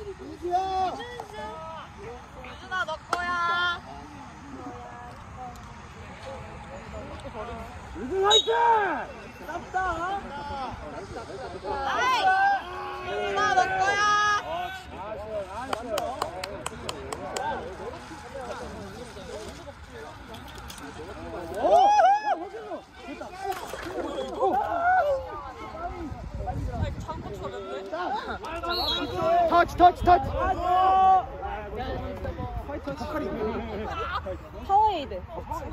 유준아 너 거야. 유준 화이팅! 깝다. 유준아 너 거야. 터치. 파워에이드.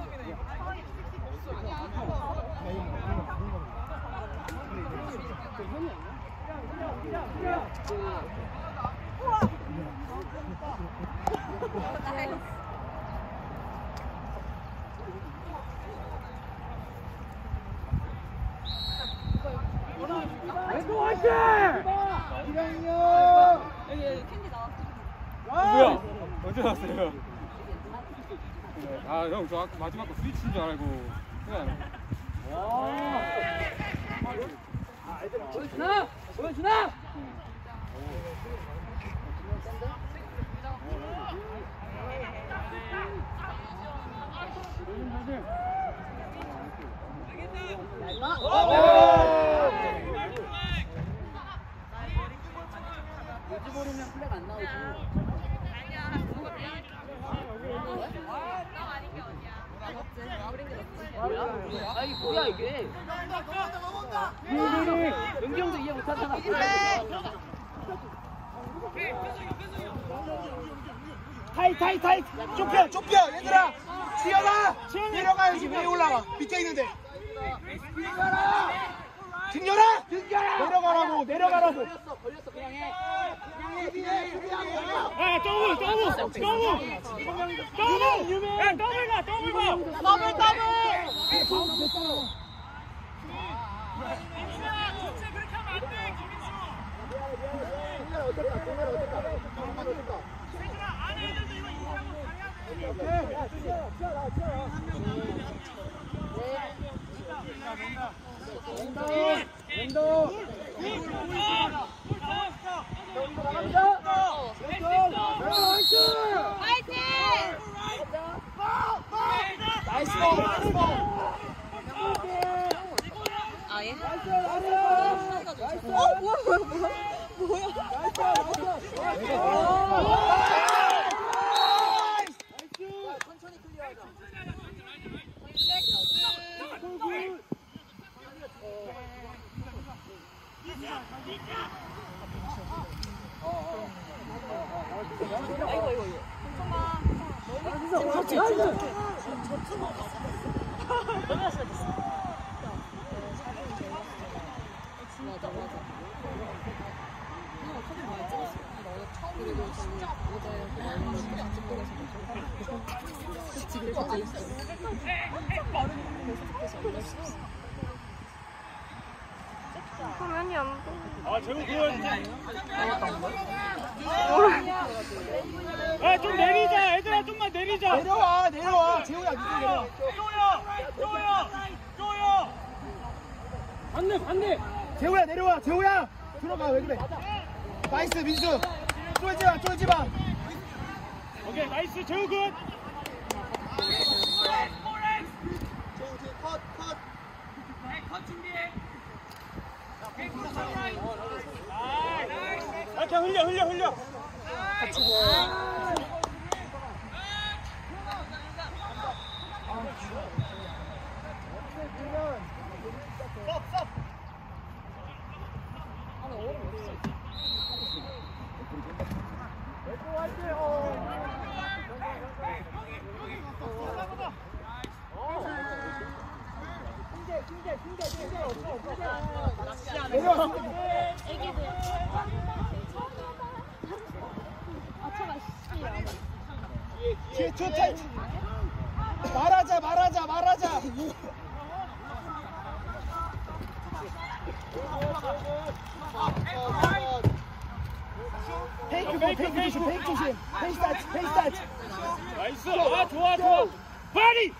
왼쪽 화이팅! 여기 캔디 나왔어. 누구야? 언제 나왔어요? 아, 형, 저 마지막 거 스위치인 줄 알고. 보여주나? 버리면 플레이가 안 나오지. 아이 뭐야 이게? 연기 형도 이해 못하잖아. 타이 좁혀 얘들아 뛰어가 내려가야지 왜 올라가 밑에 있는데 등려라 내려가라고 걸렸어 그냥 해. 아 더블 아예? 천천히 클리어하자. 화면이 안 보여. 아 재우 아좀 내리자 얘들아 좀만 내리자 내려와 재우야 쪼야 반대 재우야 내려와 재우야 들어가 왜 그래 나이스 민수 쫄지마 오케이 나이스 재우 굿 컷 준비해 아 그냥 흘려 같이 말하자 페이크 조심 페이스 타치 나이스 아 좋아 파리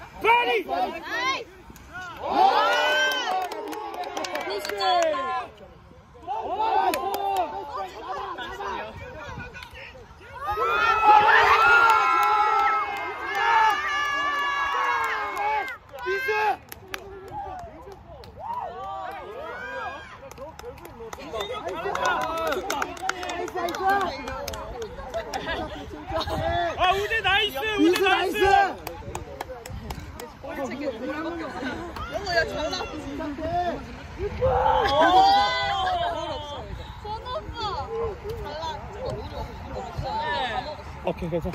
오케이 괜찮아.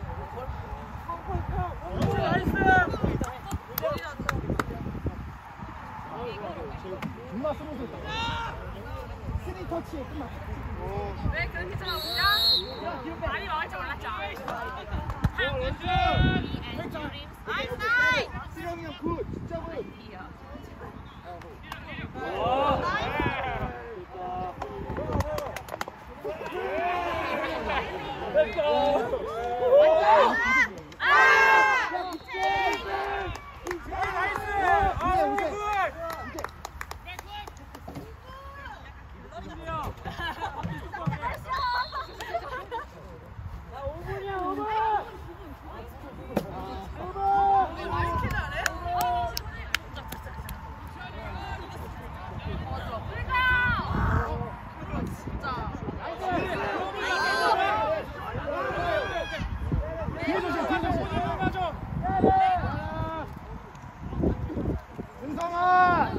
존나 스무스. 스리 터치에 끝났어. 왜 그렇게 쳐다보냐? 많이 막을 줄 몰랐죠? 나이스 나이스! 수영이 형 굿. 진짜 굿. 은성아!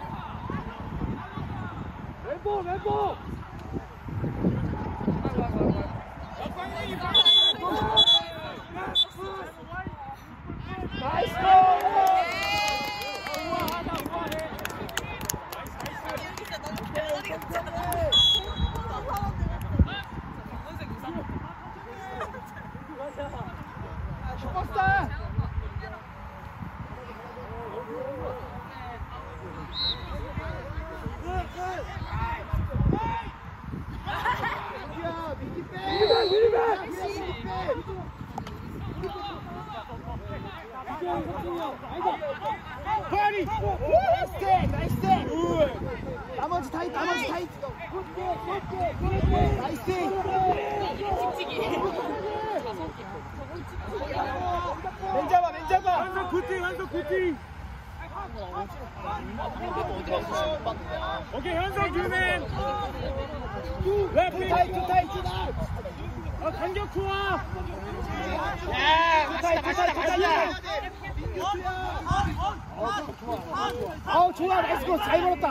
왼쪽! 나이스! 슈퍼스타! 허리! 나이스! 나머지 타잇! 나이스! 맨 잡아! 한석 굿팅! 오케이, 현석 유맨! 투 타잇! 간격 좋아! 투 타잇! 좋아! 나이스 컷! 잘 걸었다!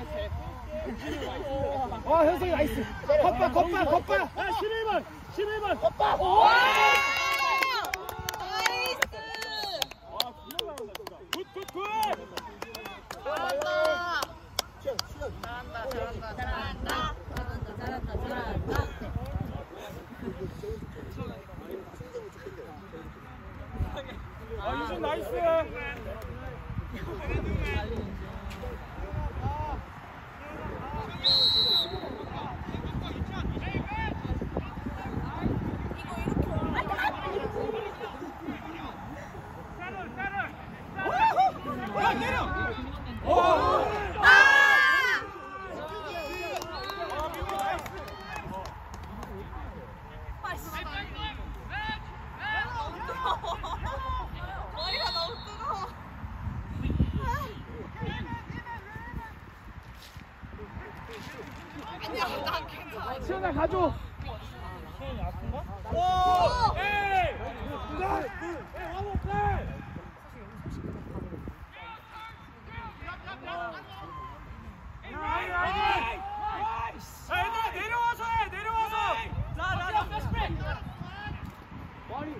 현석이 나이스! 컵바! 11번! 컵바! 유준 나이스! 머리가 너무 뜨거워. 아니야, 난 괜찮아. 시원아 가줘! 시원이 아픈가? 오! 에이! 얘들아 내려와서 해! 내려와서! 머리!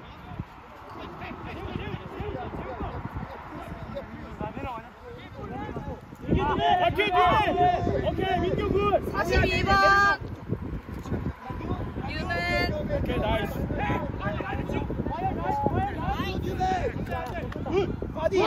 오케이 민규 굿! 42번 유는 오케이 나이스! 굿! 바디!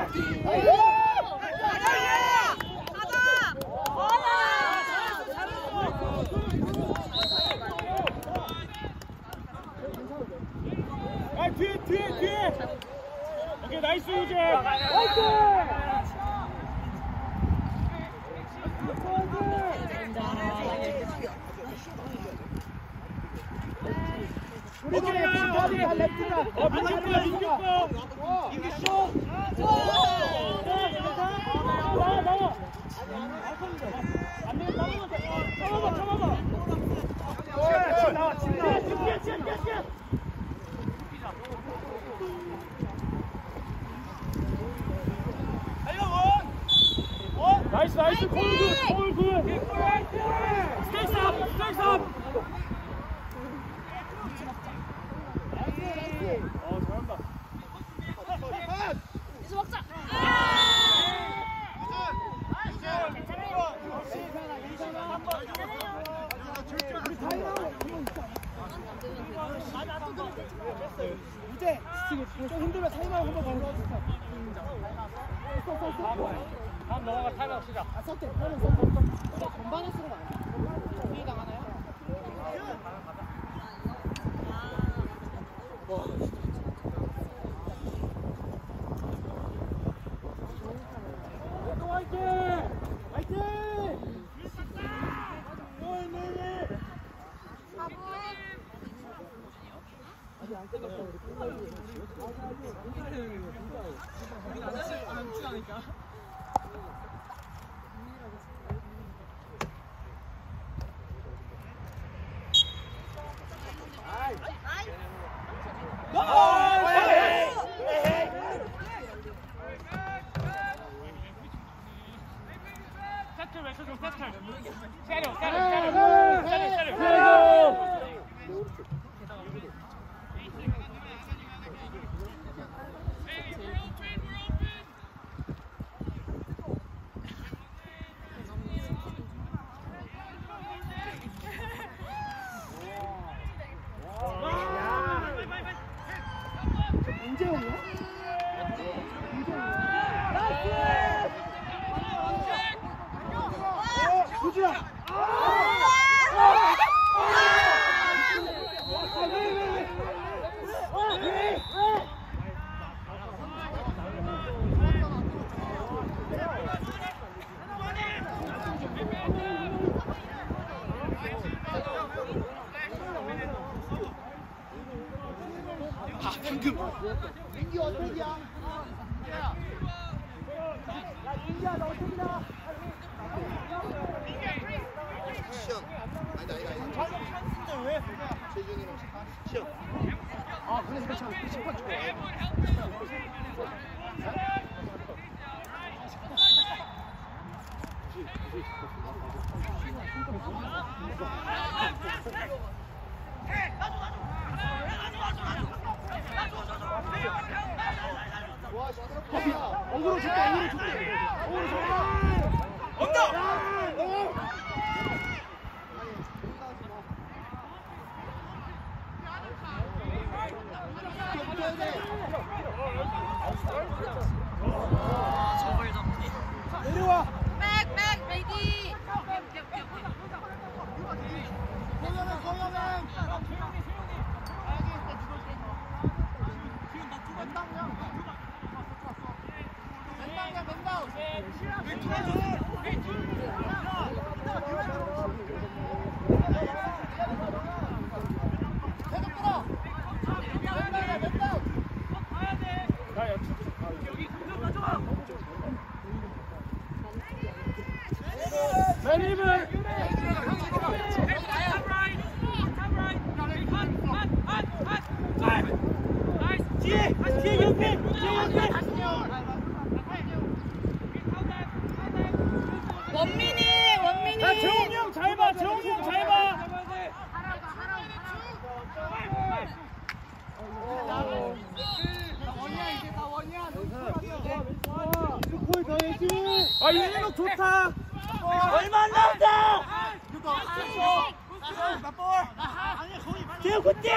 뒤에! 오케이 나이스 유재! 나이스! 오케이 랩트가! 민규 거! 나와! 잡아봐! 집 나와! 나이스 콜 굿! 스테이스 업! 잘한다. 이수 먹자. 이제 지금 좀 힘들면 타임아웃 한번 더 넣어주세요. 다음 넘어가 타임아웃 시작. 썩대. 건반에 쓰는 거 아니야? 우리 당하나요? 화이팅! 화이팅! 세트 외쳐줘 세트. 세려. 인재용이야? 구주야! 민기 어택이야? 민기야 너 어택이다. 시연. 아니다. 찬스인데 왜? 최준이랑 시연. 아 그래서 참 10번 줘. 어그로 줄게. 내려와. 백 레디. 소영은. 원민이. 자, 재홍이 형 잘 봐. 스코어 더해지. 아, 이거 좋다. 얼마 안 나온다. 재우 굿띠.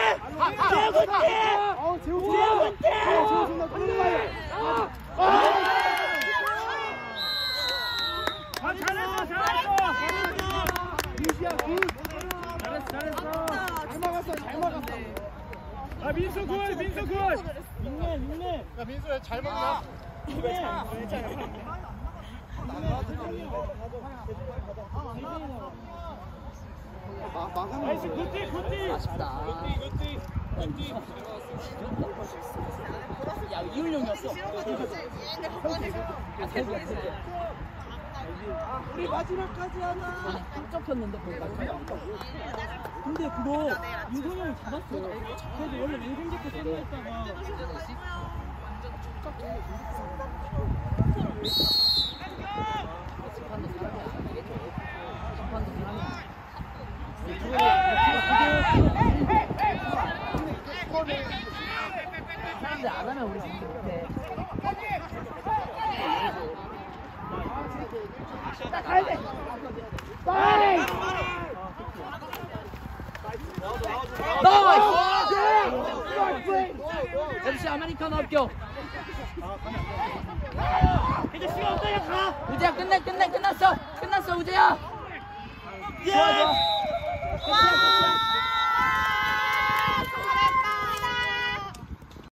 잘했어. 민수야 굿. 잘했어. 잘 막았어. 아, 민수 굿. 민네. 야 민수야 잘 먹냐? 나이스 굿띠. 아쉽다. 야, 이훈령이었어. 우리 마지막까지 하나. 딱 접혔는데 거기까지. 근데 그거 윤성형이 잡았어. 그래도 원래 윤성재께 세려했다가 심판도 사람이 아니겠죠. 심판도 사람이 아니겠죠. 사람들 안 하면 우리 진짜 못해. 나 가야 돼. 빨리. 나이스. MC 아메리카노 합격. 이제 시간 없다. 야 가. 우재야 끝났어 우재야. 좋아. 끝이야.